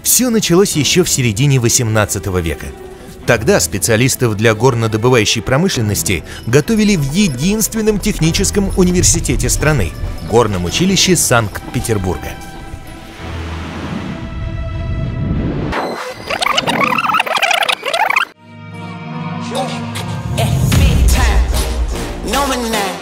Все началось еще в середине XVIII века. Тогда специалистов для горнодобывающей промышленности готовили в единственном техническом университете страны – Горном училище Санкт-Петербурга. Big time, no man now.